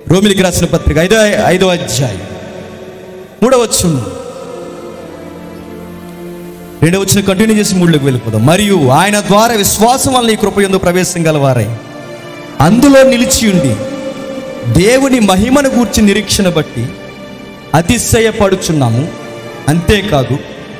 రోమిలికి రాసిన పత్రిక 5వ అధ్యాయం 3వ వచనం 2వ వచనం కంటిన్యూ చేసి 3లోకి వెళ్ళిపోదాం. మరియు ఆయన ద్వారా విశ్వాసం వల్ల ఈ కృపయందు ప్రవేశం గలవారై అందులో నిలిచి ఉండి దేవుని మహిమను గూర్చి నిరీక్షణ బట్టి అతిశయపడుచున్నాము. అంతేకాదు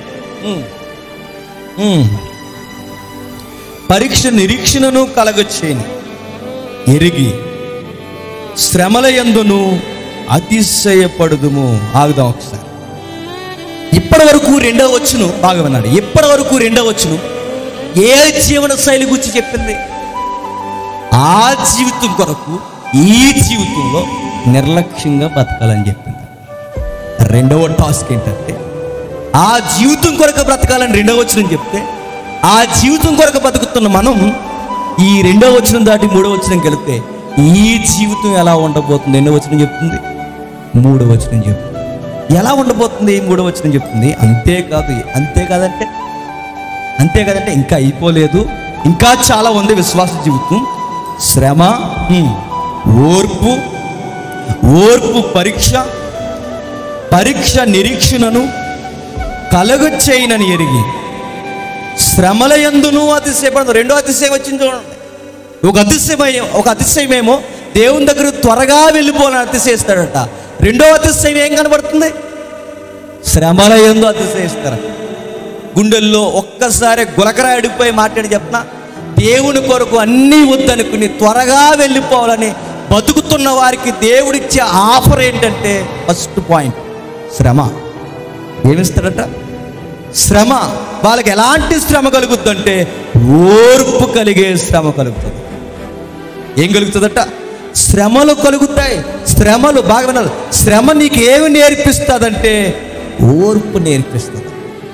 పరీక్ష నిరీక్షణను కలగచేయని ఎరిగి శ్రమల యందును అతిశయపడుదుము. ఆగుదాం ఒకసారి. ఇప్పటి వరకు 2వ వచనం బాగా విన్నాడు. ఇప్పటి వరకు 2వ వచనం ఏ జీవన శైలి గురించి చెప్పింది? ఆ జీవితం కొరకు ఈ జీవితంలో నిర్లక్ష్యంగా బతకాలని చెప్పింది. 2వ టాస్క్ ఏంటంటే ఆ జీవితం కొరకు బ్రతకాలని 2వ వచనం చెప్తే, ఆ జీవితం కొరకు బతుకుతున్న మనం ఈ 2వ వచనం దాటి 3వ వచనం కలిపితే ఈ జీవితం ఎలా ఉండబోతుంది? 2వ వచనం చెప్తుంది, 3వ వచనం చెప్తుంది. ఎలా ఉండబోతుంది? 3వ వచనం చెప్తుంది. అంతేకాదంటే ఇంకా అయిపోలేదు, ఇంకా చాలా ఉంది విశ్వాస జీవితం. శ్రమ, ఓర్పు పరీక్ష నిరీక్షణను కలగచేయనని ఎరిగి శ్రమల యందును అతిశయపడదు. 2వ అతిశయం వచ్చింది చూడండి. ఒక అతిశయమేమో దేవుని దగ్గర త్వరగా వెళ్ళిపోవాలని అతిశయిస్తాడట. 2వ అతిశయం ఏం కనబడుతుంది? శ్రమల యందు అతిశయిస్తారట. గుండెల్లో ఒక్కసారి గులకరాడిపోయి మాట్లాడి చెప్పిన దేవుని కొరకు అన్నీ వద్దనుకుని త్వరగా వెళ్ళిపోవాలని బతుకుతున్న వారికి దేవుడిచ్చే ఆఫర్ ఏంటంటే, ఫస్ట్ పాయింట్ శ్రమ. ఏమిస్తాడట? శ్రమ. వాళ్ళకి ఎలాంటి శ్రమ కలుగుతుందంటే ఓర్పు కలిగే శ్రమ కలుగుతుంది. ఏం కలుగుతుందట? శ్రమలు కలుగుతాయి. శ్రమలు బాగా వినాలి. శ్రమ నీకు ఏమి నేర్పిస్తుందంటే ఓర్పు నేర్పిస్తుంది.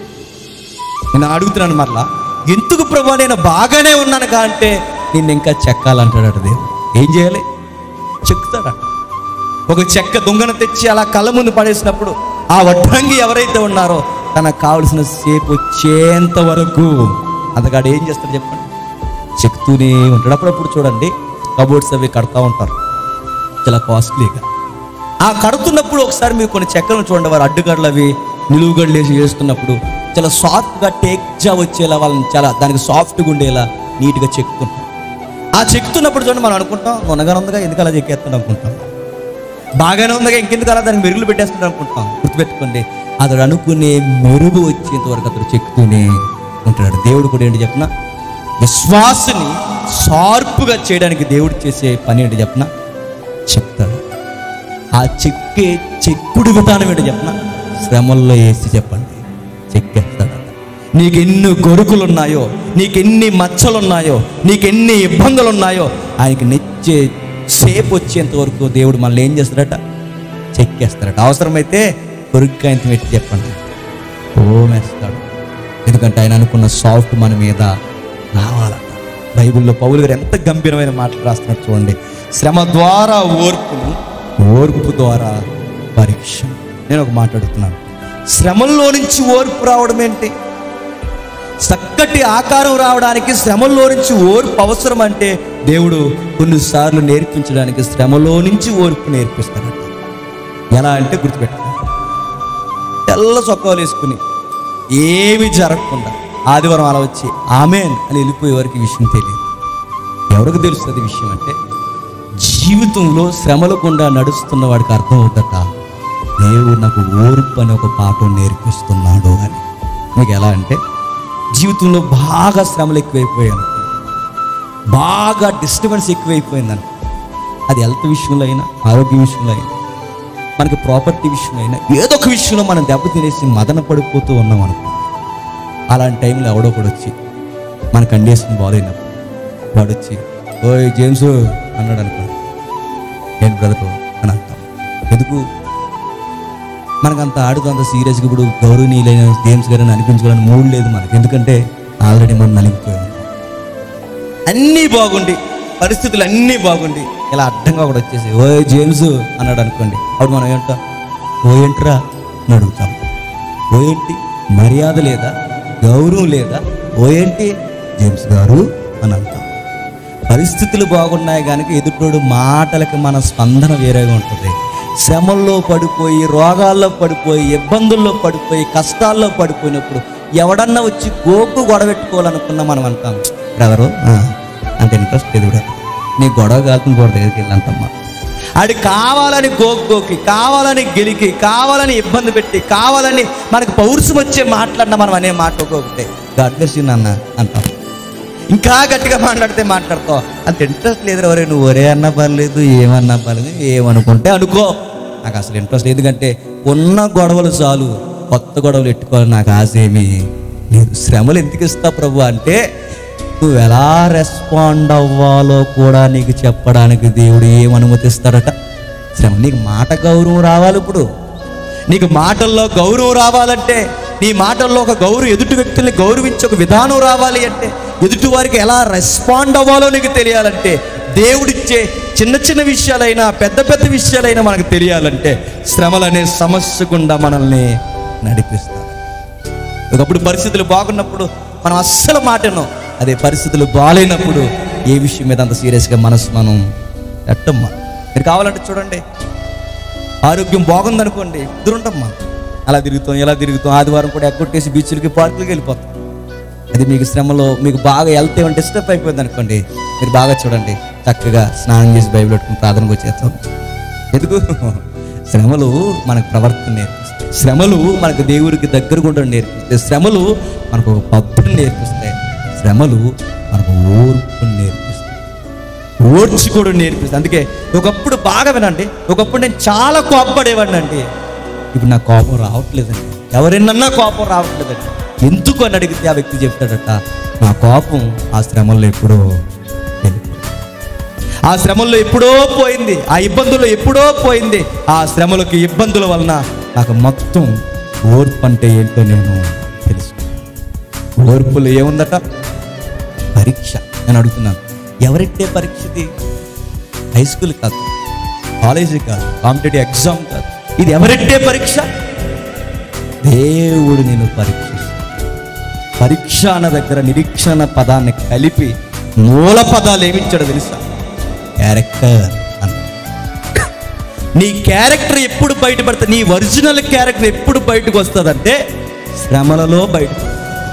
నేను అడుగుతున్నాను మరలా, ఎందుకు ప్రభు నేను బాగానే ఉన్నాను కా అంటే నిన్ను ఇంకా చెక్కాలంటాడట దేవుడు. ఏం చేయాలి? చెక్కుతాడట. ఒక చెక్క దొంగను తెచ్చి అలా కళ్ళ ముందు పడేసినప్పుడు ఆ వడ్రంగి ఎవరైతే ఉన్నారో తనకు కావలసిన సేపు వచ్చేంత వరకు అంతగాడు ఏం చేస్తాడు చెప్పండి? చెక్తూనే ఉంటాడు. అప్పుడప్పుడు చూడండి కబోర్డ్స్ అవి కడతా ఉంటారు చాలా కాస్ట్లీగా. ఆ కడుతున్నప్పుడు ఒకసారి మీరు కొన్ని చెక్కలను చూడండి, వారు అడ్డుగడ్డలు అవి నిలువుగడ్డలు వేసి వేస్తున్నప్పుడు చాలా సాఫ్ట్గా టేక్జా వచ్చేలా వాళ్ళని చాలా దానికి సాఫ్ట్గా ఉండేలా నీట్గా చెక్కుతుంటాం. ఆ చెక్కుతున్నప్పుడు చూడండి మనం అనుకుంటాం మొన్నగానే ఉందిగా ఎందుకు అలా చెక్కేస్తాడు అనుకుంటాం, బాగానే ఉందిగా ఇంకెందుకు అలా దానికి మెరుగులు పెట్టేస్తాడు అనుకుంటాం. గుర్తుపెట్టుకోండి, అతడు అనుకునే మెరుగు వచ్చేంత వరకు అతడు చెక్కుతూనే ఉంటాడు. దేవుడు కూడా ఏంటి చెప్పిన విశ్వాసని షార్పుగా చేయడానికి దేవుడు చేసే పని ఏంటి చెప్పిన చెప్తాడు. ఆ చెక్కుడు విధానం ఏంటి చెప్పిన శ్రమల్లో వేసి చెప్పండి చెక్కేస్తాడట. నీకెన్ని కొరుకులు ఉన్నాయో, నీకెన్ని మచ్చలున్నాయో, నీకెన్ని ఇబ్బందులు ఉన్నాయో ఆయనకి నెచ్చే సేపు వచ్చేంత వరకు దేవుడు మనల్ని ఏం చేస్తాడట? చెక్కేస్తాడట. అవసరమైతే కొరుక్కాయంత పెట్టి చెప్పండి ఓమేస్తాడు. ఎందుకంటే ఆయన అనుకున్న సాఫ్ట్ మన మీద రావాలట. బైబిల్లో పౌలు గారు ఎంత గంభీరమైన మాటలు రాస్తున్నారు చూడండి. శ్రమ ద్వారా ఓర్పును, ఓర్పు ద్వారా పరీక్ష. నేను ఒక మాట్లాడుతున్నాను, శ్రమల్లో నుంచి ఓర్పు రావడం ఏంటి? చక్కటి ఆకారం రావడానికి శ్రమల్లో నుంచి ఓర్పు అవసరం. అంటే దేవుడు కొన్నిసార్లు నేర్పించడానికి శ్రమలో నుంచి ఓర్పు నేర్పిస్తాడట. ఎలా అంటే గుర్తుపెట్టుకో, తెల్ల చొక్కాలు వేసుకుని ఏమి జరగకుండా ఆదివారం అలా వచ్చి ఆమెన్ అని వెళ్ళిపోయే వరకు విషయం తెలియదు. ఎవరికి తెలుస్తుంది విషయం అంటే జీవితంలో శ్రమల గుండా నడుస్తున్న వాడికి అర్థం అవుతట దేవుడు నాకు ఓర్పు అని ఒక పాఠం నేర్పిస్తున్నాడు అని. మీకు ఎలా అంటే జీవితంలో బాగా శ్రమలు ఎక్కువైపోయాను, బాగా డిస్టర్బెన్స్ ఎక్కువైపోయిందని, అది హెల్త్ విషయంలో అయినా ఆరోగ్య విషయంలో అయినా మనకి ప్రాపర్టీ విషయంలో అయినా ఏదో ఒక విషయంలో మనం దెబ్బతినేసి మదన పడిపోతూ ఉన్నాం అనుకో. అలాంటి టైంలో ఎవడో కూడా వచ్చి మన కండిషన్ బాగాలేనప్పుడు వాడు వచ్చి ఓయ్ జేమ్స్ అన్నాడు అనుకో, ఏంటి బ్రదర్ అని అంటాం. ఎందుకు మనకంత ఆడుతూ అంత సీరియస్గా ఇప్పుడు గౌరవనీయులైన జేమ్స్ గారిని అనిపించుకోవాలని మూడు లేదు మనకి. ఎందుకంటే ఆల్రెడీ మనం నలిగిపోయాం. అన్నీ బాగుండి పరిస్థితులు అన్నీ బాగుండి ఇలా అడ్డంగా కూడా వచ్చేసి ఓ జేమ్స్ అన్నాడు అనుకోండి, అప్పుడు మనం ఏంటా ఓ ఏంట్రా అని అడుగుతాం. ఓ ఏంటి మర్యాద లేదా, గౌరవం లేదా, ఓ ఏంటి జేమ్స్ గారు అని అంటాం. పరిస్థితులు బాగున్నాయి కనుక ఎదుటోడు మాటలకి మన స్పందన వేరేగా ఉంటుంది. శ్రమల్లో పడిపోయి, రోగాల్లో పడిపోయి, ఇబ్బందుల్లో పడిపోయి, కష్టాల్లో పడిపోయినప్పుడు ఎవడన్నా వచ్చి గొడవెట్టుకోవాలనుకున్నా మనం అంటాం, బ్రదరు అంత ఇంట్రెస్ట్ ఎదుగుడా, నీ గొడవ కాకుండా గొడవ దగ్గరికి వెళ్ళంటమ్మా. అది కావాలని గోకి, కావాలని గెలికి, కావాలని ఇబ్బంది పెట్టి, కావాలని మనకు పౌరుషం వచ్చే మాట్లాడినా మనం అనే మాట ఒక్కొక్కటే గాడ్ బ్లెస్ యు నాన్న అంటాం. ఇంకా గట్టిగా మాట్లాడతావు, అంత ఇంట్రెస్ట్ లేదు. ఎవరే నువ్వు ఒరే అన్నా పర్లేదు, ఏమన్నా పర్లేదు, ఏమనుకుంటే అనుకో, నాకు అసలు ఇంట్రెస్ట్ లేదు. ఎందుకంటే ఉన్న గొడవలు చాలు, కొత్త గొడవలు ఎట్టుకోవాలి నాకు ఆశ ఏమీ లేదు. శ్రమలు ఎందుకు ఇస్తా ప్రభు అంటే నువ్వు ఎలా రెస్పాండ్ అవ్వాలో కూడా నీకు చెప్పడానికి దేవుడు ఏమనుమతిస్తాడట. శ్రమ, నీకు మాట గౌరవం రావాలి. ఇప్పుడు నీకు మాటల్లో గౌరవం రావాలంటే, నీ మాటల్లో ఒక గౌరవం, ఎదుటి వ్యక్తుల్ని గౌరవించే ఒక విధానం రావాలి అంటే, ఎదుటి వారికి ఎలా రెస్పాండ్ అవ్వాలో నీకు తెలియాలంటే, దేవుడిచ్చే చిన్న చిన్న విషయాలైనా పెద్ద పెద్ద విషయాలైనా మనకు తెలియాలంటే శ్రమలనే సమస్య గుండా మనల్ని నడిపిస్తారు. ఒకప్పుడు పరిస్థితులు బాగున్నప్పుడు మనం అస్సలు మాటను, అదే పరిస్థితులు బాగాలేనప్పుడు ఏ విషయం మీద అంత సీరియస్గా మనసు మనం పెట్టమ్మా. మీరు కావాలంటే చూడండి, ఆరోగ్యం బాగుందనుకోండి, ఎదురుంటమ్మా, అలా తిరుగుతాం ఇలా తిరుగుతాం, ఆదివారం కూడా ఎగ్గొట్టేసి బీచ్లకి పార్కులకి వెళ్ళిపోతాం. అది మీకు శ్రమలో మీకు బాగా వెళ్తే ఉంటే డిస్టర్బ్ అయిపోయింది అనుకోండి, మీరు బాగా చూడండి, చక్కగా స్నానం చేసి బైబిల్ పెట్టుకుని ప్రార్థనకు వచ్చేస్తాం. ఎందుకు? శ్రమలు మనకు ప్రవర్తన నేర్పిస్తాయి, శ్రమలు మనకు దేవుడికి దగ్గరగా ఉండడం నేర్పిస్తాయి, శ్రమలు మనకు ఒక పద్ధతిని నేర్పిస్తాయి, శ్రమలు మనకు ఓర్పుని నేర్పిస్తాయి, ఓర్చుకోవడం నేర్పిస్తాయి. అందుకే ఒకప్పుడు బాగా వినండి, ఒకప్పుడు నేను చాలా కోపపడేవాడిని అండి, ఇప్పుడు నాకు కోపం రావట్లేదండి. ఎవరైనా కోపం రావట్లేదండి. ఎందుకు అని అడిగితే ఆ వ్యక్తి చెప్తాడట, నా కోపం ఆ శ్రమల్లో ఎప్పుడో వెళ్ళిపోయింది, ఆ శ్రమల్లో ఎప్పుడో పోయింది, ఆ ఇబ్బందుల్లో ఎప్పుడో పోయింది. ఆ శ్రమలకి ఇబ్బందుల వలన నాకు మొత్తం ఓర్పు అంటే ఏంటో నేను తెలుసు. ఓర్పులో ఏముందట? పరీక్ష. నేను అడుగుతున్నాను, ఎవరెట్టే పరీక్షది? హై స్కూల్ కాదు, కాలేజీ కాదు, కాంపిటేటివ్ ఎగ్జామ్ కాదు, ఇది ఎవరెట్టే పరీక్ష? దేవుడు నేను పరీక్షిస్తాను. పరీక్ష అన్న దగ్గర నిరీక్షణ పదాన్ని కలిపి మూల పదాలు ఏమిచ్చాడో తెలుసా? క్యారెక్టర్ అన్న. నీ క్యారెక్టర్ ఎప్పుడు బయటపడుతుంది, నీ ఒరిజినల్ క్యారెక్టర్ ఎప్పుడు బయటకు వస్తుందంటే శ్రమలలో బయటకు,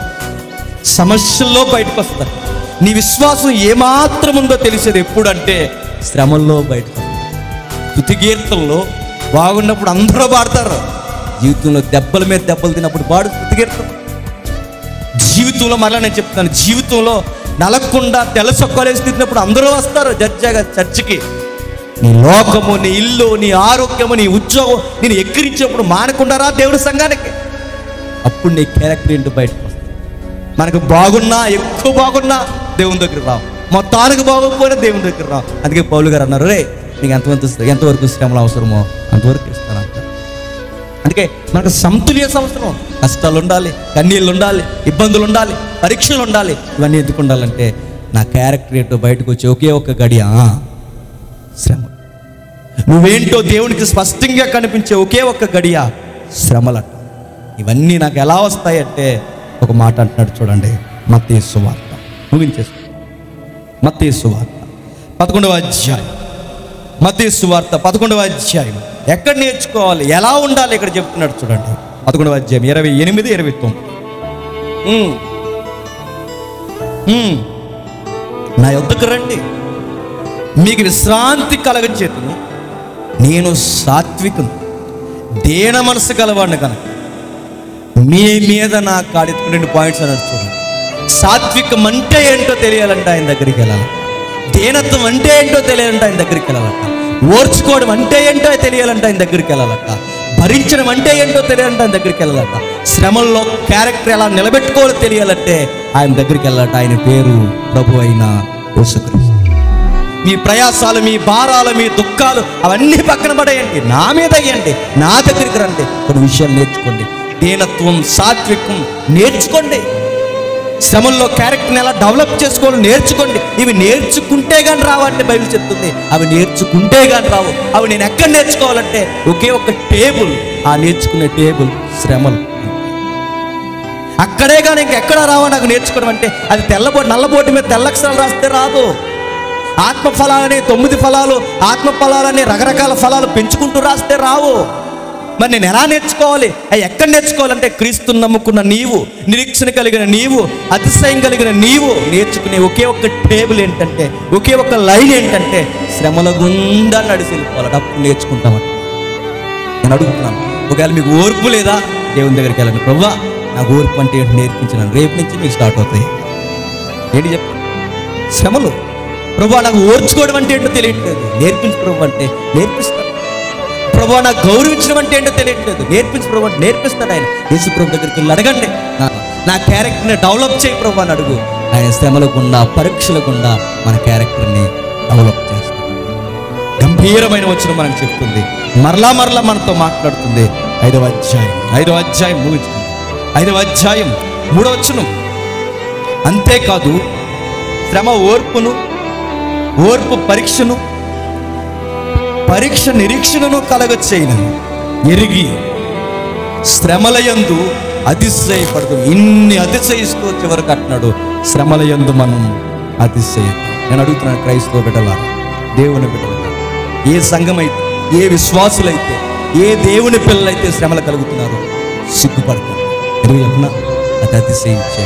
సమస్యల్లో బయటకు వస్తుంది. నీ విశ్వాసం ఏమాత్రం ఉందో తెలిసేది ఎప్పుడంటే శ్రమల్లో బయటకు వస్తుంది. స్తుతి కీర్తనలో బాగున్నప్పుడు అందరూ పాడతారు, జీవితంలో దెబ్బల మీద దెబ్బలు తిన్నప్పుడు పాడు స్తుతి కీర్తన. జీవితంలో మరలా నేను చెప్తాను, జీవితంలో నలగకుండా తెల్ల సొక్కాలేసి తిన్నప్పుడు అందరూ వస్తారు జడ్జాగా చర్చికి. నీ లోకము, నీ ఇల్లు, నీ ఆరోగ్యము, నీ ఉద్యోగం నేను ఎక్కిరించేప్పుడు మానకుండా రా దేవుడి సంఘానికి. అప్పుడు నీ క్యారెక్టర్ ఏంటో బయటకు వస్తుంది. మనకు బాగున్నా, ఎక్కువ బాగున్నా దేవుని దగ్గర రావు, మొత్తానికి బాగోకపోయినా దేవుని దగ్గర రావు. అందుకే పౌలు గారు అన్నారు, రే నీకు ఎంతవరకు శ్రమలు అవసరమో అంతవరకు ఇస్తాను అంటారు. అందుకే మనకు సమతుల్యత అవసరం. కష్టాలు ఉండాలి, కన్నీళ్ళు ఉండాలి, ఇబ్బందులు ఉండాలి, పరీక్షలు ఉండాలి. ఇవన్నీ ఎందుకు ఉండాలంటే నా క్యారెక్టర్ ఏంటో బయటకు వచ్చి ఒకే ఒక్క గడియ శ్రమ. నువ్వేంటో దేవునికి స్పష్టంగా కనిపించే ఒకే ఒక్క గడియ శ్రమలంట. ఇవన్నీ నాకు ఎలా వస్తాయంటే ఒక మాట అంటున్నాడు చూడండి, మత్తయి సువార్త ముగించేసుకో. మత్తయి సువార్త 11వ అధ్యాయం, మత్తయి సువార్త 11వ అధ్యాయం. ఎక్కడ నేర్చుకోవాలి, ఎలా ఉండాలి ఇక్కడ చెప్తున్నాడు చూడండి. 11వ అధ్యాయం 28, 29. నా యొద్దకు రండి, మీకు విశ్రాంతి కలగచేతును, నేను సాత్వికను, దేన మనసు గలవాడిని కనుక మీ మీద నా కాడెత్తుకుని 2 పాయింట్స్ అన్నాడు చూడండి. సాత్వికం అంటే ఏంటో తెలియాలంటే ఆయన దగ్గరికి వెళ్ళాలి, దేనత్వం అంటే ఏంటో తెలియాలంటే ఆయన దగ్గరికి వెళ్ళాలట, ఓర్చుకోవడం అంటే ఏంటో తెలియాలంటే ఆయన దగ్గరికి వెళ్ళాలట, భరించడం అంటే ఏంటో తెలియాలంటే ఆయన దగ్గరికి వెళ్ళాలట, శ్రమల్లో క్యారెక్టర్ ఎలా నిలబెట్టుకోవాలో తెలియాలంటే ఆయన దగ్గరికి వెళ్ళాలట. ఆయన పేరు ప్రభు అయిన యేసుక్రీస్తు. మీ ప్రయాసాలు, మీ భారాలు, మీ దుఃఖాలు అవన్నీ పక్కన పడేయండి, నా మీద అయ్యండి, నా దగ్గరికి రండి, కొన్ని విషయాలు నేర్చుకోండి. దీనత్వం, సాత్వికం నేర్చుకోండి. శ్రమల్లో క్యారెక్టర్ని ఎలా డెవలప్ చేసుకోవాలో నేర్చుకోండి. ఇవి నేర్చుకుంటే కానీ రావంటే బైబిల్ చెప్తుంది, అవి నేర్చుకుంటే కానీ రావు. అవి నేను ఎక్కడ నేర్చుకోవాలంటే ఒకే ఒక టేబుల్, ఆ నేర్చుకునే టేబుల్ శ్రమలు. అక్కడే కానీ ఇంకెక్కడ రావో నాకు నేర్చుకోవడం అంటే అది నల్లబోటి మీద తెల్లక్షరాలు రాస్తే రాదు. ఆత్మ ఫలాలని 9 ఫలాలు, ఆత్మ ఫలాలని రకరకాల ఫలాలు పెంచుకుంటూ రాస్తే రావు. మరి నేను ఎలా నేర్చుకోవాలి? అవి ఎక్కడ నేర్చుకోవాలంటే క్రీస్తుని నమ్ముకున్న నీవు, నిరీక్షణ కలిగిన నీవు, అతిశయం కలిగిన నీవు నేర్చుకునే ఒకే ఒక్క టేబుల్ ఏంటంటే, ఒకే ఒక్క లైన్ ఏంటంటే శ్రమల గుండా నడిచి వెళ్ళిపోవాలి. అప్పుడు నేర్చుకుంటామని నేను అడుగుతున్నాను. ఒకవేళ మీకు ఓర్పు లేదా, దేవుని దగ్గరికి వెళ్ళండి. ప్రభువా నాకు ఓర్పు అంటే ఏంటి నేర్పించినాను. రేపు నుంచి మీకు స్టార్ట్ అవుతాయి. ఏంటి చెప్పండి? శ్రమలు. ప్రభువా నాకు ఓర్చుకోవడం అంటే ఏంటో తెలియట్లేదు, నేర్పించు ప్రభు అంటే నేర్పిస్తాను. ప్రభువా నాకు గౌరవించడం అంటే ఏంటో తెలియట్లేదు, నేర్పించు ప్రభు అంటే నేర్పిస్తాడు ఆయన. యేసు ప్రభు దగ్గరికి వెళ్ళి అడగండి, నా క్యారెక్టర్ని డెవలప్ చేయి ప్రభు అని అడుగు. ఆయన శ్రమల గుండా, పరీక్షల గుండా మన క్యారెక్టర్ని డెవలప్ చేస్తాడు. గంభీరమైన వచనం మనకు చెప్తుంది, మరలా మరలా మనతో మాట్లాడుతుంది. 5వ అధ్యాయం ముగించుకుంది. 5వ అధ్యాయం 3వ వచనం. అంతేకాదు శ్రమ ఓర్పును, ఓర్పు పరీక్షను, పరీక్ష నిరీక్షణను కలగచేయనని ఎరిగి శ్రమలయందు అతిశయపడదు. ఇన్ని అతిశయిస్తూ చివరికి అంటున్నాడు, శ్రమలయందు మనం అతిశయదు. నేను అడుగుతున్నాను క్రైస్తవ బిడ్డలారా, దేవుని బిడ్డలారా, ఏ సంఘమైతే, ఏ విశ్వాసులైతే, ఏ దేవుని పిల్లలైతే శ్రమలు కలుగుతున్నారో సిగ్గుపడతారు. ఎందుకు చెప్పినా అది అతిశయించే.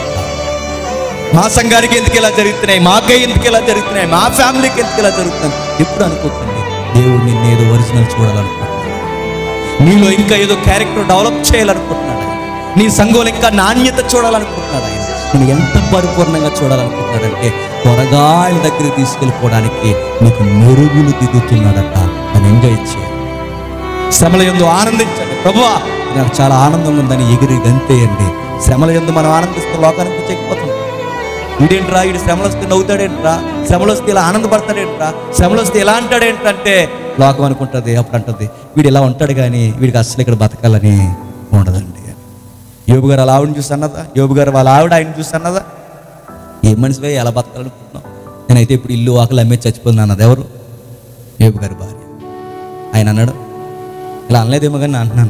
మా సంఘానికి ఎందుకు ఇలా జరుగుతున్నాయి, మాకే ఎందుకు ఇలా జరుగుతున్నాయి, మా ఫ్యామిలీకి ఎందుకు ఇలా జరుగుతుంది ఎప్పుడు అనుకోకండి. దేవుడు నిన్ను ఏదో ఒరిజినల్ చూడాలనుకుంటున్నాడు, నీలో ఇంకా ఏదో క్యారెక్టర్ డెవలప్ చేయాలనుకుంటున్నాడు ఆయన. నీ సంఘంలో ఇంకా నాణ్యత చూడాలనుకుంటున్నాడు ఆయన. నేను ఎంత పరిపూర్ణంగా చూడాలనుకుంటున్నాడంటే త్వరగా ఆయన దగ్గరికి తీసుకెళ్ళిపోవడానికి నీకు మెరుగులు దిద్దుతున్నాడట. అని ఎంజాయ్ చేయాలి. శ్రమల యందు ఆనందించండి. ప్రభువా నాకు చాలా ఆనందంగా ఉందని ఎగిరి గంతేయండి. శ్రమల యందు మనం ఆనందిస్తూ లోకానికి చెక్కిపోతాం. వీడేంట్రా, వీడు శ్రమలు వస్తే నవ్వుతాడేంట్రా, శ్రమలు వస్తే ఇలా ఆనందపడతాడేంట్రా, శ్రమలు వస్తే ఇలా అంటాడేంటంటే లోకం అనుకుంటుంది. అప్పుడు అంటుంది వీడు ఇలా ఉంటాడు కానీ వీడికి అసలు ఇక్కడ బతకాలని ఉండదండి. యోబు గారు అలా ఆవిడని చూసి అన్నదా? యోబు గారు వాళ్ళ ఆవిడ ఆయన చూసి అన్నదా? ఏ మనిషిపై ఎలా బతకాలనుకుంటున్నావు? నేనైతే ఇప్పుడు ఇల్లు ఆకలి అమ్మే చచ్చిపోయింది అన్నది ఎవరు? యోబు గారి భార్య. ఆయన అన్నాడు, ఇలా అనలేదేమో కానీ అంటున్నాను.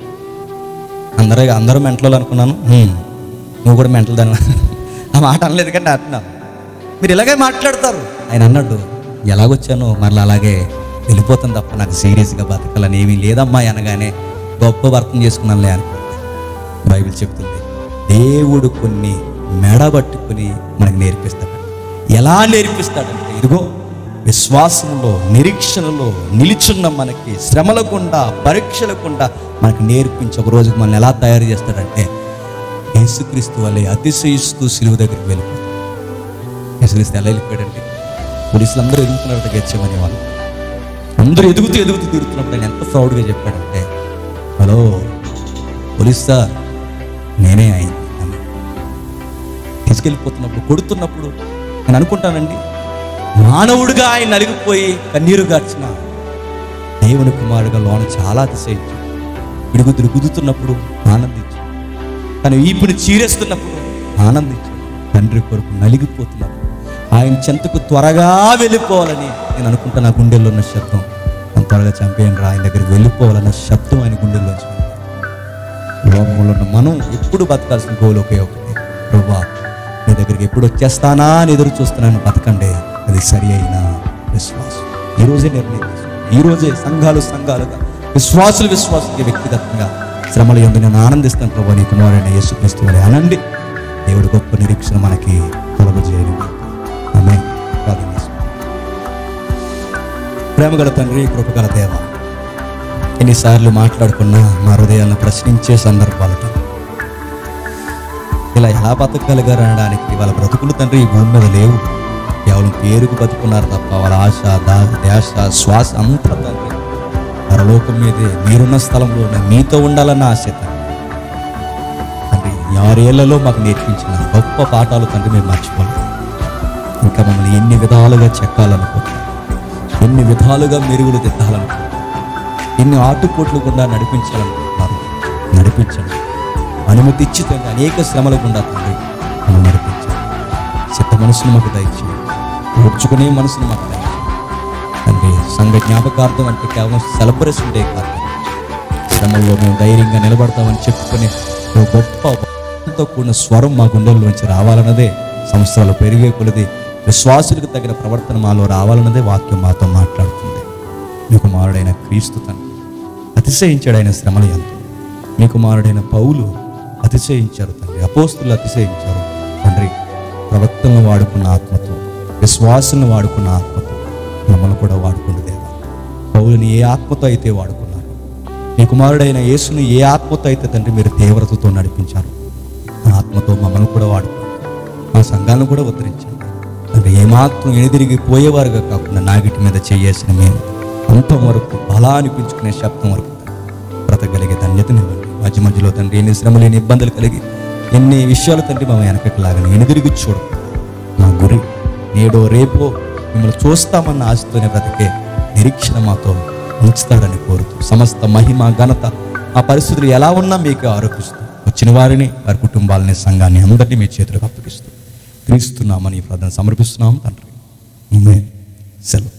ఆయన అందరూ మెంటలు అనుకున్నాను, నువ్వు కూడా మెంటలు దాన్ని ఆ మాట అనలేదు కానీ అంటున్నాను. మీరు ఇలాగే మాట్లాడతారు. ఆయన అన్నాడు, ఎలాగొచ్చానో మరలా అలాగే వెళ్ళిపోతాను తప్ప నాకు సీరియస్గా బతకాలని ఏమీ లేదమ్మా అనగానే గొప్ప భర్తను చేసుకున్నానులే అని బైబిల్ చెప్తుంది. దేవుడు కొన్ని మెడబట్టుకుని మనకు నేర్పిస్తాడు. ఎలా నేర్పిస్తాడంటే ఇదిగో విశ్వాసంలో, నిరీక్షణలో నిలిచున్న మనకి శ్రమల గుండా, పరీక్షల గుండా మనకు నేర్పించి ఒక రోజుకి మనల్ని ఎలా తయారు చేస్తాడంటే యేసుక్రీస్తు వల్లే అతిశయిస్తూ సిలువ దగ్గరికి వెళ్ళిపోతాడు. యేసుక్రీస్తు ఎలా వెళ్ళిపోయాడంటే పోలీసులు అందరూ ఎదుగుతున్నట్టు గెచ్చమని వాళ్ళు అందరూ ఎదుగుతూ తిరుగుతున్నప్పుడు ఆయన ఎంత ప్రౌడ్గా చెప్పాడంటే, హలో పోలీస్ సార్ నేనే అయింది అన్నాడు. తీసుకెళ్ళిపోతున్నప్పుడు, కొడుతున్నప్పుడు నేను అనుకుంటానండి, మానవుడిగా ఆయన నలిగిపోయి కన్నీరు గార్చిన దేవుని కుమారుడుగా లోన చాలా అతిశయించు. విడుగుతుడు గుద్దుతున్నప్పుడు ఆనందించు, తను ఈపుని చీరేస్తున్నప్పుడు ఆనందించు. తండ్రి కొరకు నలిగిపోతున్నప్పుడు ఆయన చెంతకు త్వరగా వెళ్ళిపోవాలని నేను అనుకుంటా. నా గుండెల్లో ఉన్న శబ్దం, నన్ను త్వరగా చంపేయండి రా, ఆయన దగ్గరికి వెళ్ళిపోవాలన్న శబ్దం ఆయన గుండెల్లోంచి. లోకంలో ఉన్న మనం ఎప్పుడు బతకాల్సిన గోలు ఒకే ఒకటి, ప్రభువా నీ దగ్గరికి ఎప్పుడు వచ్చేస్తానా అని ఎదురు చూస్తున్నాను. బతకండి, అది సరి అయిన విశ్వాసం. ఈరోజే నిర్ణయం తీసుకోండి. ఈరోజే సంఘాలుగా విశ్వాసులు వ్యక్తిగతంగా శ్రమల యందు నేను ఆనందిస్తాను ప్రభువా నీ కుమారుడైన యేసుక్రీస్తు వలె అనండి. దేవుడు గొప్ప నిరీక్షణ మనకి కలుగజేయను. ఆమేన్. ప్రార్థన చేసుకుందాం. ప్రేమగల తండ్రి, కృపగల దేవ, ఎన్నిసార్లు మాట్లాడుకున్నా మా హృదయాలను ప్రశ్నించే సందర్భాలతో ఇలా ఎలా బతకగలిగారు అనడానికి వాళ్ళ బ్రతుకులు తండ్రి ఈ భూమి మీద లేవు. కేవలం పేరుకు బతుకున్నారు తప్ప వాళ్ళ ఆశ, ధ్యాస, శ్వాస అంతా తండ్రి పరలోకం మీదే, మీరున్న స్థలంలో మీతో ఉండాలన్న ఆశ తండ్రి. 6 ఏళ్లలో మాకు నేర్పించిన గొప్ప పాఠాలు తండ్రి మేము మర్చిపోలేదు. ఇంకా మమ్మల్ని ఎన్ని విధాలుగా చెక్కాలనుకుంటున్నాం, ఎన్ని విధాలుగా మెరుగులు దిద్దాలనుకుంటున్నాం, ఎన్ని ఆటుపోట్లు గుండా నడిపించాలనుకుంటున్నారు. నడిపించండి, అనుమతి ఇచ్చి తండ్రి అనేక శ్రమల గుండా తండ్రి మనం నడిపించండి. చిత్త మనసును మాకు దయచేయండి, ఓర్చుకునే మనసును మాకు దయచేయండి తండ్రి. సంఘ జ్ఞాపకార్థం అంటే కేవలం సెలబ్రేషన్ డే కాదు, శ్రమల్లో మేము ధైర్యంగా నిలబడతామని చెప్పుకునే గొప్ప కూడిన స్వరం మా గుండెల్లోంచి రావాలన్నదే సంవత్సరాలు పెరిగే కొలది విశ్వాసులకు తగిన ప్రవర్తన మాలో రావాలన్నదే వాక్యం మాతో మాట్లాడుతుంది. మీ కుమారుడైన క్రీస్తు తండ్రి అతిశయించాడు ఆయన శ్రమల యందు. మీ కుమారుడైన పౌలు అతిశయించారు తండ్రి, అపోస్తులు అతిశయించారు తండ్రి. ప్రవక్తలను వాడుకున్న ఆత్మతో, విశ్వాసులను వాడుకున్న ఆత్మతో మమ్మల్ని కూడా వాడుకున్న దేవా. పౌలుని ఏ ఆత్మతో అయితే వాడుకున్నారు, మీ కుమారుడైన యేసుని ఏ ఆత్మతో అయితే తండ్రి మీరు తీవ్రతతో నడిపించారు, ఆ ఆత్మతో మమ్మల్ని కూడా వాడుకోండి. మా సంఘాలను కూడా ఉద్ధరించండి తండ్రి. ఏమాత్రం ఎనిదిరిగి పోయేవారుగా కాకుండా నాగిటి మీద చేయేసిన మేము అంతం వరకు బలా అనిపించుకునే శబ్దం వరకు బ్రతకగలిగే ధన్యతనివ్వండి. మధ్య మధ్యలో తండ్రి ఎన్ని శ్రమలు, ఎన్ని ఇబ్బందులు కలిగి, ఎన్ని విషయాలు తండ్రి మేము వెనకట్లాగానే ఎనిదిరిగి చూడకుండా మా గురి నేడో రేపో మిమ్మల్ని చూస్తామన్న ఆశతోనే బ్రతికే నిరీక్షణ మాతో ఉంచుతారని కోరుతూ, సమస్త మహిమ ఘనత ఆ పరిస్థితులు ఎలా ఉన్నా మీకు ఆరోపిస్తూ, వచ్చిన వారిని, వారి కుటుంబాలని, సంఘాన్ని అందరినీ మీ చేతులకు అప్పగిస్తూ క్రీస్తున్నామని ప్రార్థన సమర్పిస్తున్నాం తండ్రి. ఆమేన్. సెలవు.